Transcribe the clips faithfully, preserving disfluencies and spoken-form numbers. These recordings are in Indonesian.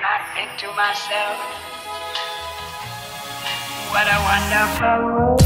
I think to myself, what a wonderful world.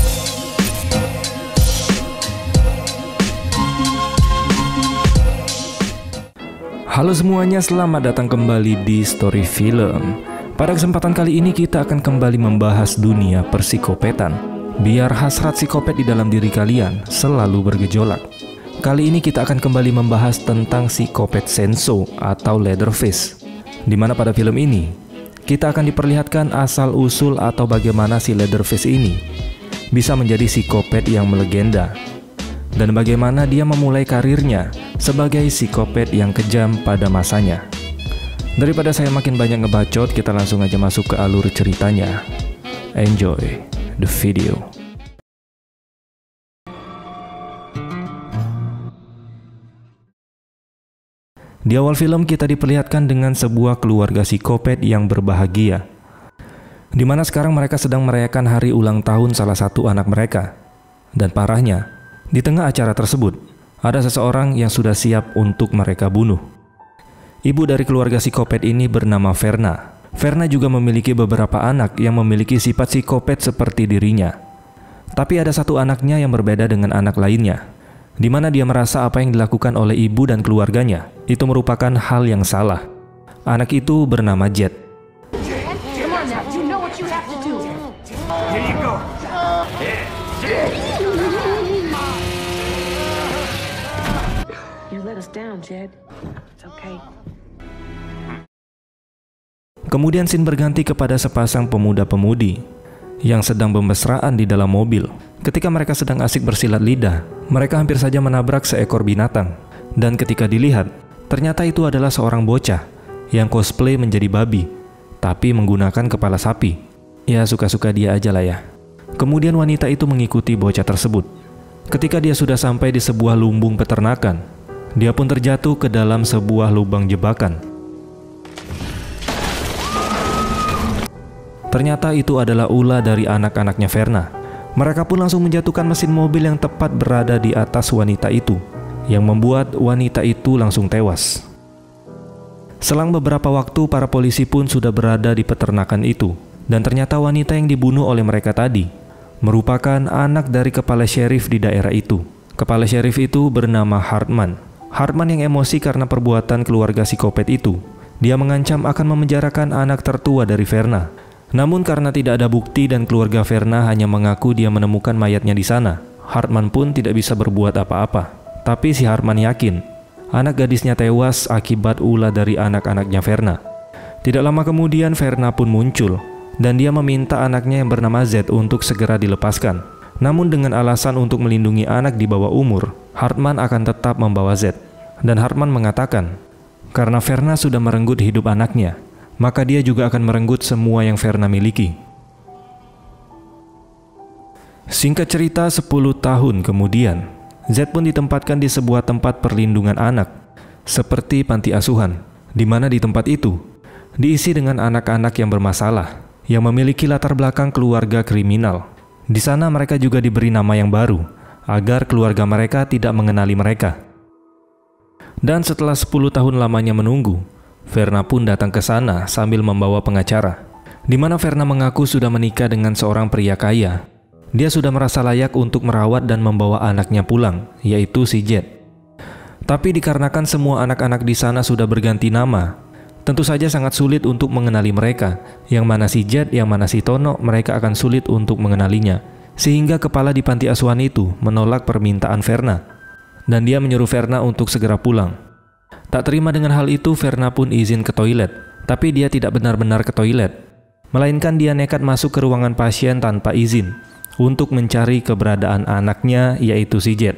Halo semuanya, selamat datang kembali di Story Film. Pada kesempatan kali ini kita akan kembali membahas dunia persikopetan. Biar hasrat psikopat di dalam diri kalian selalu bergejolak. Kali ini kita akan kembali membahas tentang psikopat Shenso atau Leatherface. Di mana pada film ini kita akan diperlihatkan asal-usul atau bagaimana si Leatherface ini bisa menjadi psikopat yang melegenda, dan bagaimana dia memulai karirnya sebagai psikopat yang kejam pada masanya. Daripada saya makin banyak ngebacot, kita langsung aja masuk ke alur ceritanya. Enjoy the video. Di awal film kita diperlihatkan dengan sebuah keluarga psikopat yang berbahagia, di mana sekarang mereka sedang merayakan hari ulang tahun salah satu anak mereka. Dan parahnya, di tengah acara tersebut ada seseorang yang sudah siap untuk mereka bunuh. Ibu dari keluarga psikopat ini bernama Verna. Verna juga memiliki beberapa anak yang memiliki sifat psikopat seperti dirinya. Tapi ada satu anaknya yang berbeda dengan anak lainnya, di mana dia merasa apa yang dilakukan oleh ibu dan keluarganya itu merupakan hal yang salah. Anak itu bernama Jet. Kemudian scene berganti kepada sepasang pemuda-pemudi yang sedang bermesraan di dalam mobil. Ketika mereka sedang asik bersilat lidah, mereka hampir saja menabrak seekor binatang. Dan ketika dilihat, ternyata itu adalah seorang bocah yang cosplay menjadi babi, tapi menggunakan kepala sapi. Ya, suka-suka dia aja lah ya. Kemudian wanita itu mengikuti bocah tersebut. Ketika dia sudah sampai di sebuah lumbung peternakan, dia pun terjatuh ke dalam sebuah lubang jebakan. Ternyata itu adalah ulah dari anak-anaknya Verna. Mereka pun langsung menjatuhkan mesin mobil yang tepat berada di atas wanita itu, yang membuat wanita itu langsung tewas. Selang beberapa waktu, para polisi pun sudah berada di peternakan itu, dan ternyata wanita yang dibunuh oleh mereka tadi merupakan anak dari kepala sheriff di daerah itu. Kepala sheriff itu bernama Hartman. Hartman yang emosi karena perbuatan keluarga psikopat itu. Dia mengancam akan memenjarakan anak tertua dari Verna. Namun karena tidak ada bukti dan keluarga Verna hanya mengaku dia menemukan mayatnya di sana, Hartman pun tidak bisa berbuat apa-apa. Tapi si Hartman yakin anak gadisnya tewas akibat ulah dari anak-anaknya Verna. Tidak lama kemudian Verna pun muncul, dan dia meminta anaknya yang bernama Z untuk segera dilepaskan. Namun dengan alasan untuk melindungi anak di bawah umur, Hartman akan tetap membawa Z. Dan Hartman mengatakan, karena Verna sudah merenggut hidup anaknya, maka dia juga akan merenggut semua yang Verna miliki. Singkat cerita, sepuluh tahun kemudian, Z pun ditempatkan di sebuah tempat perlindungan anak, seperti panti asuhan, di mana di tempat itu diisi dengan anak-anak yang bermasalah, yang memiliki latar belakang keluarga kriminal. Di sana mereka juga diberi nama yang baru, agar keluarga mereka tidak mengenali mereka. Dan setelah sepuluh tahun lamanya menunggu, Verna pun datang ke sana sambil membawa pengacara, di mana Verna mengaku sudah menikah dengan seorang pria kaya. Dia sudah merasa layak untuk merawat dan membawa anaknya pulang, yaitu si Jet. Tapi dikarenakan semua anak-anak di sana sudah berganti nama, tentu saja sangat sulit untuk mengenali mereka. Yang mana si Jet, yang mana si Tono, mereka akan sulit untuk mengenalinya. Sehingga kepala di panti asuhan itu menolak permintaan Verna, dan dia menyuruh Verna untuk segera pulang. Tak terima dengan hal itu, Verna pun izin ke toilet, tapi dia tidak benar-benar ke toilet, melainkan dia nekat masuk ke ruangan pasien tanpa izin untuk mencari keberadaan anaknya, yaitu si Jet.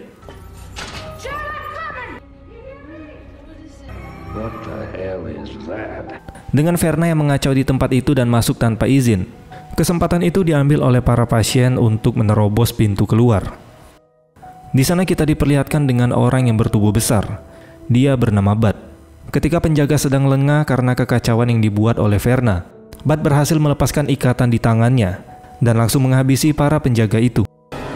Dengan Verna yang mengacau di tempat itu dan masuk tanpa izin, kesempatan itu diambil oleh para pasien untuk menerobos pintu keluar. Di sana kita diperlihatkan dengan orang yang bertubuh besar. Dia bernama Bud. Ketika penjaga sedang lengah karena kekacauan yang dibuat oleh Verna, Bud berhasil melepaskan ikatan di tangannya dan langsung menghabisi para penjaga itu.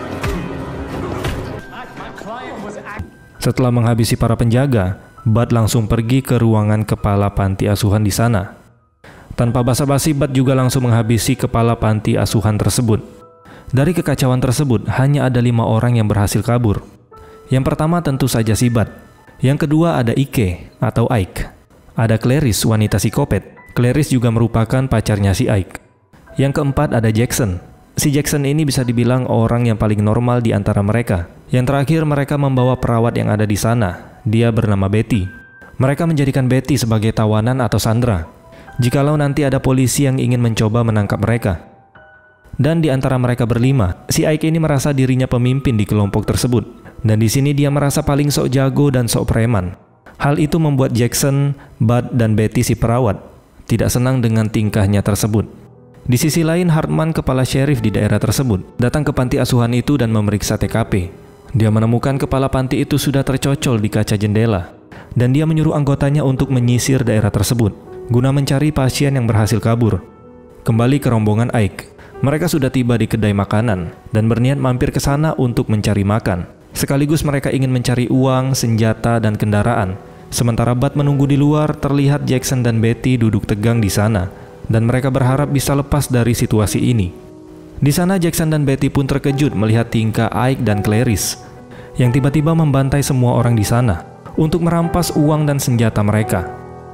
Setelah menghabisi para penjaga, Bud langsung pergi ke ruangan kepala panti asuhan di sana. Tanpa basa-basi, Bud juga langsung menghabisi kepala panti asuhan tersebut. Dari kekacauan tersebut, hanya ada lima orang yang berhasil kabur. Yang pertama tentu saja si Bud. Yang kedua ada Ike atau Ike. Ada Clarice, wanita psikopat. Clarice juga merupakan pacarnya si Ike. Yang keempat ada Jackson. Si Jackson ini bisa dibilang orang yang paling normal di antara mereka. Yang terakhir, mereka membawa perawat yang ada di sana. Dia bernama Betty. Mereka menjadikan Betty sebagai tawanan atau sandera jikalau nanti ada polisi yang ingin mencoba menangkap mereka. Dan di antara mereka berlima, si Ike ini merasa dirinya pemimpin di kelompok tersebut. Dan di sini dia merasa paling sok jago dan sok preman. Hal itu membuat Jackson, Bud, dan Betty si perawat tidak senang dengan tingkahnya tersebut. Di sisi lain, Hartman, kepala sheriff di daerah tersebut, datang ke panti asuhan itu dan memeriksa T K P. Dia menemukan kepala panti itu sudah tercocol di kaca jendela. Dan dia menyuruh anggotanya untuk menyisir daerah tersebut guna mencari pasien yang berhasil kabur. Kembali ke rombongan Ike. Mereka sudah tiba di kedai makanan dan berniat mampir ke sana untuk mencari makan. Sekaligus mereka ingin mencari uang, senjata, dan kendaraan. Sementara Bud menunggu di luar, terlihat Jackson dan Betty duduk tegang di sana, dan mereka berharap bisa lepas dari situasi ini. Di sana Jackson dan Betty pun terkejut melihat tingkah Ike dan Clarice yang tiba-tiba membantai semua orang di sana untuk merampas uang dan senjata mereka.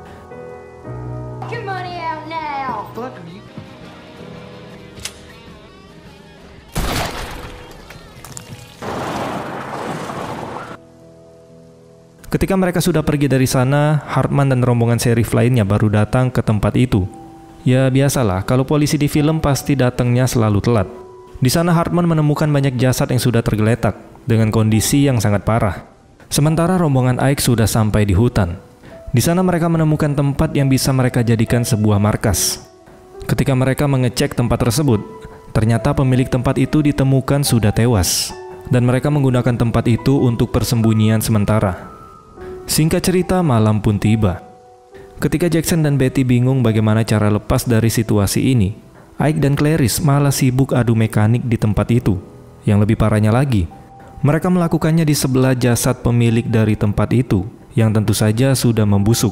Ketika mereka sudah pergi dari sana, Hartman dan rombongan sheriff lainnya baru datang ke tempat itu. Ya biasalah, kalau polisi di film pasti datangnya selalu telat. Di sana Hartman menemukan banyak jasad yang sudah tergeletak dengan kondisi yang sangat parah. Sementara rombongan Ike sudah sampai di hutan. Di sana mereka menemukan tempat yang bisa mereka jadikan sebuah markas. Ketika mereka mengecek tempat tersebut, ternyata pemilik tempat itu ditemukan sudah tewas. Dan mereka menggunakan tempat itu untuk persembunyian sementara. Singkat cerita, malam pun tiba. Ketika Jackson dan Betty bingung bagaimana cara lepas dari situasi ini, Ike dan Clarice malah sibuk adu mekanik di tempat itu. Yang lebih parahnya lagi, mereka melakukannya di sebelah jasad pemilik dari tempat itu, yang tentu saja sudah membusuk.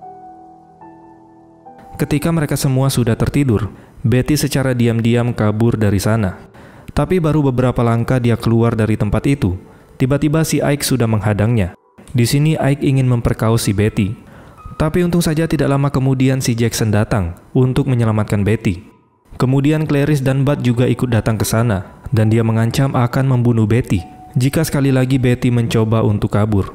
Ketika mereka semua sudah tertidur, Betty secara diam-diam kabur dari sana. Tapi baru beberapa langkah dia keluar dari tempat itu, tiba-tiba si Ike sudah menghadangnya. Di sini Ike ingin memperkaos si Betty. Tapi untung saja tidak lama kemudian si Jackson datang untuk menyelamatkan Betty. Kemudian Clarice dan Bud juga ikut datang ke sana dan dia mengancam akan membunuh Betty jika sekali lagi Betty mencoba untuk kabur.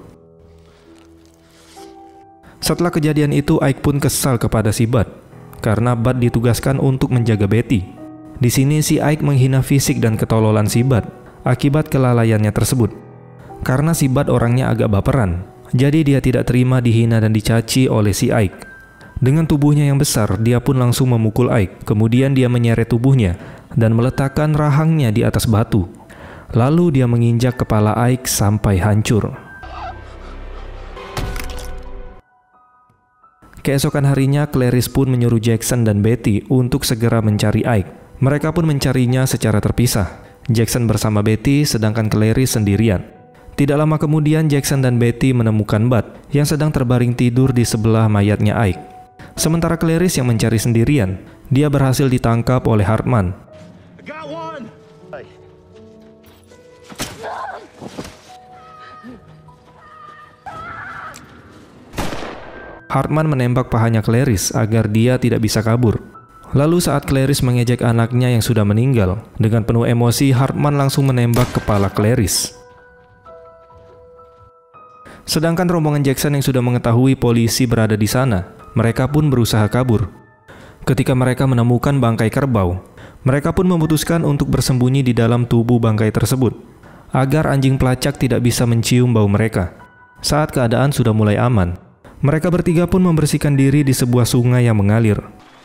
Setelah kejadian itu, Ike pun kesal kepada si Bud karena Bud ditugaskan untuk menjaga Betty. Di sini si Ike menghina fisik dan ketololan si Bud akibat kelalaiannya tersebut. Karena si Bud orangnya agak baperan, jadi dia tidak terima dihina dan dicaci oleh si Ike. Dengan tubuhnya yang besar, dia pun langsung memukul Ike. Kemudian dia menyeret tubuhnya dan meletakkan rahangnya di atas batu. Lalu dia menginjak kepala Ike sampai hancur. Keesokan harinya, Clarice pun menyuruh Jackson dan Betty untuk segera mencari Ike. Mereka pun mencarinya secara terpisah. Jackson bersama Betty, sedangkan Clarice sendirian. Tidak lama kemudian Jackson dan Betty menemukan Bud yang sedang terbaring tidur di sebelah mayatnya Ike. Sementara Clarice yang mencari sendirian, dia berhasil ditangkap oleh Hartman. Hartman menembak pahanya Clarice agar dia tidak bisa kabur. Lalu saat Clarice mengejek anaknya yang sudah meninggal, dengan penuh emosi Hartman langsung menembak kepala Clarice. Sedangkan rombongan Jackson yang sudah mengetahui polisi berada di sana, mereka pun berusaha kabur. Ketika mereka menemukan bangkai kerbau, mereka pun memutuskan untuk bersembunyi di dalam tubuh bangkai tersebut, agar anjing pelacak tidak bisa mencium bau mereka. Saat keadaan sudah mulai aman, mereka bertiga pun membersihkan diri di sebuah sungai yang mengalir.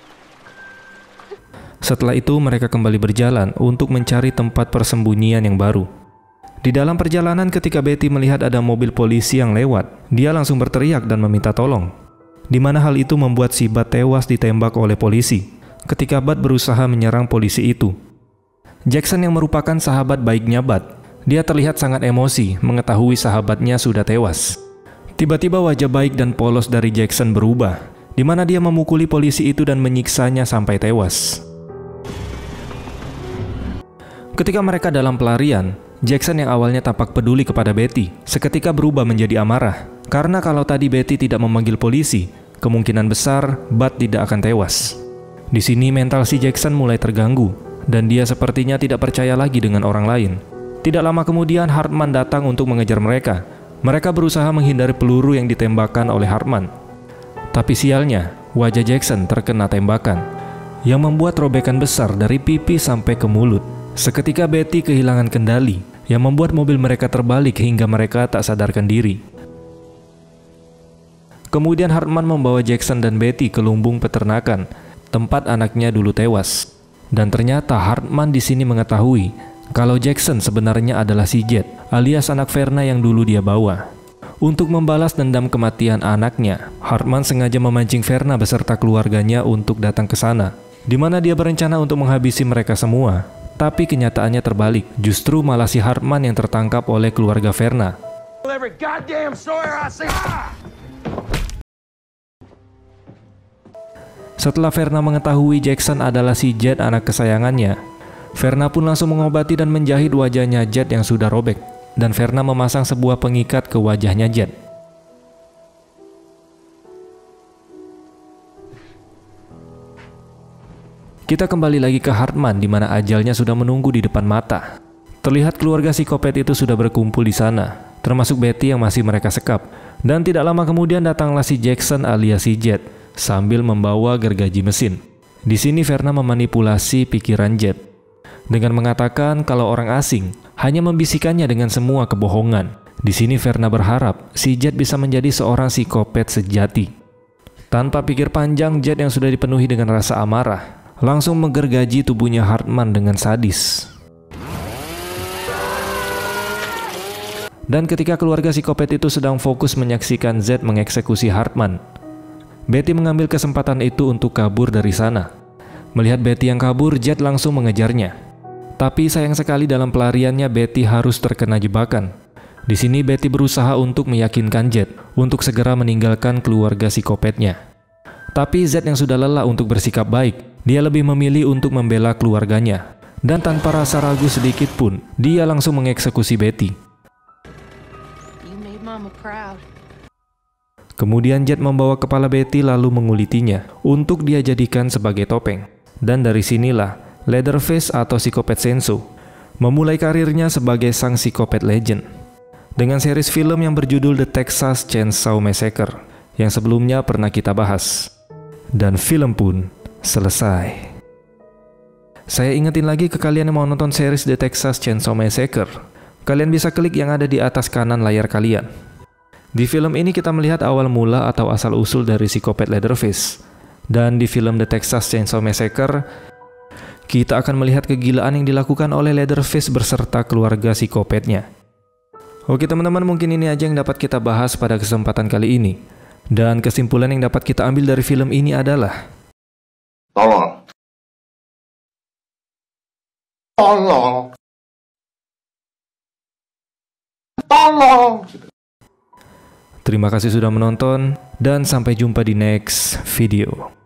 Setelah itu mereka kembali berjalan untuk mencari tempat persembunyian yang baru. Di dalam perjalanan ketika Betty melihat ada mobil polisi yang lewat, dia langsung berteriak dan meminta tolong. Di mana hal itu membuat si Bud tewas ditembak oleh polisi ketika Bud berusaha menyerang polisi itu. Jackson yang merupakan sahabat baiknya Bud, dia terlihat sangat emosi mengetahui sahabatnya sudah tewas. Tiba-tiba wajah baik dan polos dari Jackson berubah. di mana dia memukuli polisi itu dan menyiksanya sampai tewas. Ketika mereka dalam pelarian, Jackson yang awalnya tampak peduli kepada Betty, seketika berubah menjadi amarah. Karena kalau tadi Betty tidak memanggil polisi, kemungkinan besar Bud tidak akan tewas. Di sini mental si Jackson mulai terganggu, dan dia sepertinya tidak percaya lagi dengan orang lain. Tidak lama kemudian Hartman datang untuk mengejar mereka. Mereka berusaha menghindari peluru yang ditembakkan oleh Hartman. Tapi sialnya, wajah Jackson terkena tembakan, yang membuat robekan besar dari pipi sampai ke mulut. Seketika Betty kehilangan kendali, yang membuat mobil mereka terbalik hingga mereka tak sadarkan diri. Kemudian Hartman membawa Jackson dan Betty ke lumbung peternakan, tempat anaknya dulu tewas. Dan ternyata Hartman di sini mengetahui kalau Jackson sebenarnya adalah si Jet, alias anak Verna yang dulu dia bawa. Untuk membalas dendam kematian anaknya, Hartman sengaja memancing Verna beserta keluarganya untuk datang ke sana, di mana dia berencana untuk menghabisi mereka semua. Tapi kenyataannya terbalik, justru malah si Hartman yang tertangkap oleh keluarga Verna. Setelah Verna mengetahui Jackson adalah si Jet anak kesayangannya, Verna pun langsung mengobati dan menjahit wajahnya Jet yang sudah robek, dan Verna memasang sebuah pengikat ke wajahnya Jet. Kita kembali lagi ke Hartman di mana ajalnya sudah menunggu di depan mata. Terlihat keluarga psikopat itu sudah berkumpul di sana, termasuk Betty yang masih mereka sekap. Dan tidak lama kemudian datanglah si Jackson alias si Jet sambil membawa gergaji mesin. Di sini Verna memanipulasi pikiran Jet dengan mengatakan kalau orang asing hanya membisikannya dengan semua kebohongan. Di sini Verna berharap si Jet bisa menjadi seorang psikopat sejati. Tanpa pikir panjang, Jet yang sudah dipenuhi dengan rasa amarah langsung menggergaji tubuhnya Hartman dengan sadis. Dan ketika keluarga psikopat itu sedang fokus menyaksikan Z mengeksekusi Hartman, Betty mengambil kesempatan itu untuk kabur dari sana. Melihat Betty yang kabur, Jet langsung mengejarnya. Tapi sayang sekali dalam pelariannya Betty harus terkena jebakan. Di sini Betty berusaha untuk meyakinkan Jet untuk segera meninggalkan keluarga psikopatnya. Tapi Z yang sudah lelah untuk bersikap baik, dia lebih memilih untuk membela keluarganya. Dan tanpa rasa ragu sedikit pun, dia langsung mengeksekusi Betty. Kemudian Jet membawa kepala Betty lalu mengulitinya untuk dia jadikan sebagai topeng. Dan dari sinilah Leatherface atau psikopat Senso memulai karirnya sebagai sang psikopat legend dengan series film yang berjudul The Texas Chainsaw Massacre yang sebelumnya pernah kita bahas. Dan film pun selesai. Saya ingetin lagi ke kalian yang mau nonton series The Texas Chainsaw Massacre, kalian bisa klik yang ada di atas kanan layar kalian. Di film ini kita melihat awal mula atau asal-usul dari psikopat Leatherface. Dan di film The Texas Chainsaw Massacre, kita akan melihat kegilaan yang dilakukan oleh Leatherface berserta keluarga psikopatnya. Oke teman-teman, mungkin ini aja yang dapat kita bahas pada kesempatan kali ini. Dan kesimpulan yang dapat kita ambil dari film ini adalah Tolong. Tolong. Tolong. Terima kasih sudah menonton, dan sampai jumpa di next video.